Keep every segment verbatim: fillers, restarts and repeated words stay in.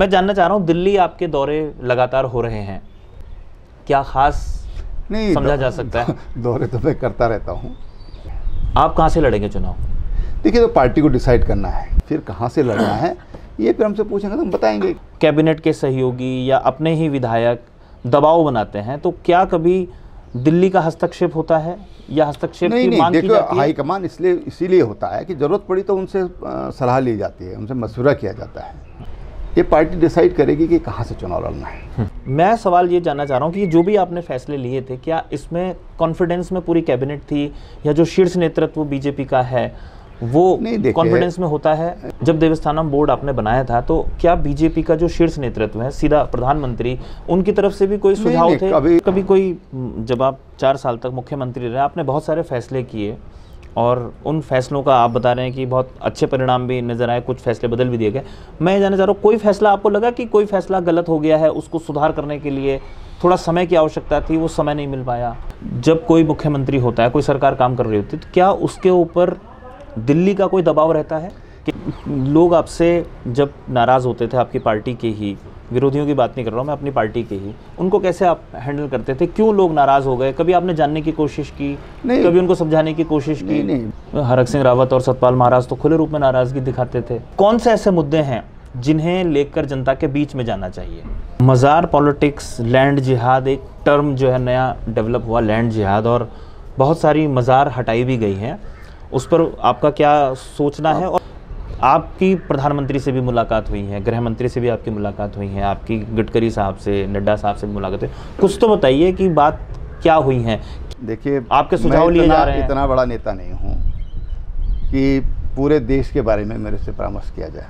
मैं जानना चाह रहा हूँ, दिल्ली आपके दौरे लगातार हो रहे हैं, क्या खास नहीं समझा जा सकता है? दौरे तो मैं करता रहता हूँ। आप कहाँ से लड़ेंगे चुनाव? देखिए, तो पार्टी को डिसाइड करना है, फिर कहाँ से लड़ना है ये फिर हमसे पूछेंगे तो हम बताएंगे। कैबिनेट के सहयोगी या अपने ही विधायक दबाव बनाते हैं, तो क्या कभी दिल्ली का हस्तक्षेप होता है या हस्तक्षेप नहीं की नहीं मांग की देखो, जाती है? हाईकमान इसलिए इसीलिए होता है कि ज़रूरत पड़ी तो उनसे सलाह ली जाती है, उनसे मशवरा किया जाता है। ये पार्टी डिसाइड करेगी कि कहाँ से चुनाव लड़ना है। मैं सवाल ये जानना चाह रहा हूँ कि जो भी आपने फैसले लिए थे, क्या इसमें कॉन्फिडेंस में पूरी कैबिनेट थी, या जो शीर्ष नेतृत्व बीजेपी का है वो कॉन्फिडेंस में होता है? जब देवस्थानम बोर्ड आपने बनाया था तो क्या बीजेपी का जो शीर्ष नेतृत्व है, सीधा प्रधानमंत्री, उनकी तरफ से भी कोई सुझाव नहीं, थे? कभी कभी कोई, जब आप चार साल तक मुख्यमंत्री रहे, आपने बहुत सारे फैसले किए और उन फैसलों का आप बता रहे हैं कि बहुत अच्छे परिणाम भी नजर आए, कुछ फैसले बदल भी दिए गए। मैं जानना चाह रहा हूँ, कोई फैसला आपको लगा कि कोई फैसला गलत हो गया है, उसको सुधार करने के लिए थोड़ा समय की आवश्यकता थी, वो समय नहीं मिल पाया? जब कोई मुख्यमंत्री होता है, कोई सरकार काम कर रही होती है, तो क्या उसके ऊपर दिल्ली का कोई दबाव रहता है कि लोग आपसे जब नाराज़ होते थे, आपकी पार्टी के ही, विरोधियों की बात नहीं कर रहा हूँ मैं, अपनी पार्टी के ही, उनको कैसे आप हैंडल करते थे? क्यों लोग नाराज़ हो गए? कभी आपने जानने की कोशिश की? नहीं, कभी उनको समझाने की कोशिश की? नहीं, नहीं। हरक सिंह रावत और सतपाल महाराज तो खुले रूप में नाराज़गी दिखाते थे। कौन से ऐसे मुद्दे हैं जिन्हें लेकर जनता के बीच में जाना चाहिए? मज़ार पॉलिटिक्स, लैंड जिहाद, एक टर्म जो है नया डेवलप हुआ, लैंड जिहाद, और बहुत सारी मज़ार हटाई भी गई हैं, उस पर आपका क्या सोचना है? और आपकी प्रधानमंत्री से भी मुलाकात हुई है, गृह मंत्री से भी आपकी मुलाकात हुई है, आपकी गडकरी साहब से, नड्डा साहब से भी मुलाकात हुई, कुछ तो बताइए कि बात क्या हुई है। देखिए, आपके सुझाव लिए जा रहे हैं। इतना बड़ा नेता नहीं हूँ कि पूरे देश के बारे में मेरे से परामर्श किया जाए,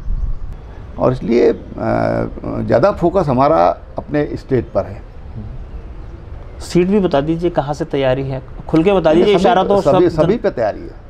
और इसलिए ज़्यादा फोकस हमारा अपने स्टेट पर है। सीट भी बता दीजिए, कहाँ से तैयारी है, खुल के बता दीजिए, इशारा तो सभी सब सभी पे तैयारी है।